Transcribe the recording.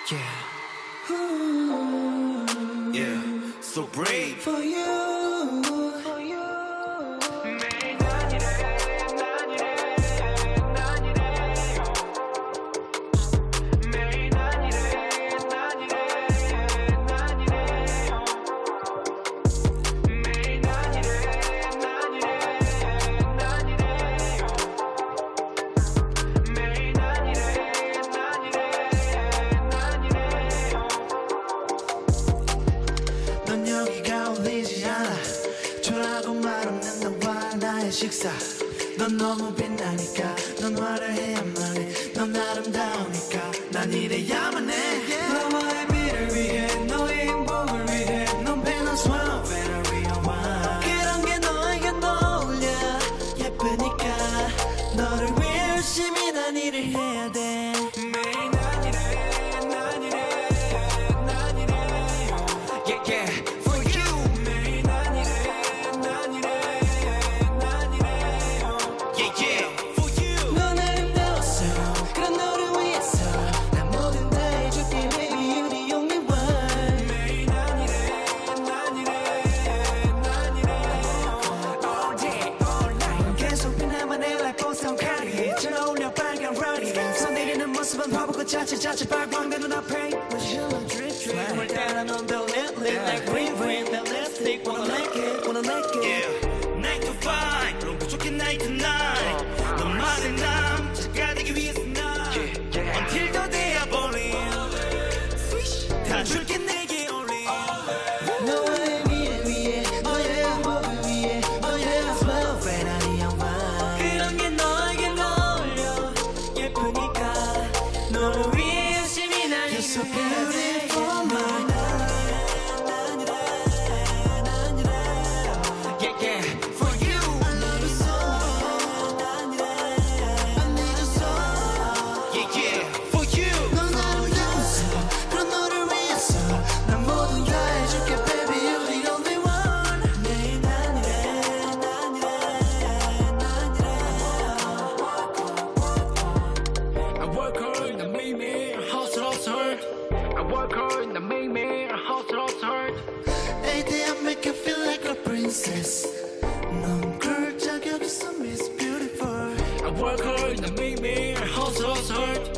Yeah. Yeah. So brave. For you. 넌 여기가 어울리지 않아. 초라하고 말없는 너와 나의 식사. 넌 너무 빛나니까 넌 화려해야만 해. 넌 아름다우니까 난 이래야만 해. 너와의 미를 위해 너의 행복을 위해 넌 변화스러워 베러리어와 그런 게 너에겐 어울려. 예쁘니까 너를 위해 열심히 난 일을 해야 돼. 매일 난 이래 난 이래 난 이래 yeah, yeah. For you 매일 난 이래 난 이래 난 이래 Yeah, yeah. For you. 넌 아름다웠어. 그런 너를 위해서 난 뭐든 다 해줄게 baby you're the only one. 매일 난 이래 난 이래 난 이래 All day all night 계속 빛나만의 like 보석하리 잘 어울려 빨간 러리 손내리는 모습은 바보고 자체 발광된 눈앞에 Shine drip drip 뭘 따라 넌 더 lit lit like green green 내 lipstick wanna lick it wanna lick it Yeah. 9 to 5 그럼 부족해 night to night 너만의 남자가 되기 위해서 난 Until the day I believe 다 줄게 내게 only 너와의 미래 위해 너의 행복을 위해 너의 slow 페라리아와 그런 게 너에겐 어울려. 예쁘니까 너를 위해 열심히 날 You're so beautiful my Yeah, yeah. For you. I love you so. I need you so. Yeah, yeah. For you. 넌 아름다웠어. 그런 너를 위해서 난 뭐든 다 해줄게 baby you're the only one. 매일 난 이래 난 이래 난 이래 I work hard and make me hustle hard. I work hard and make me hustle hard. Every day I make you feel like a princess. 넌 그럴 자격 있어 Miss Beautiful. I work hard and make me hustle hard.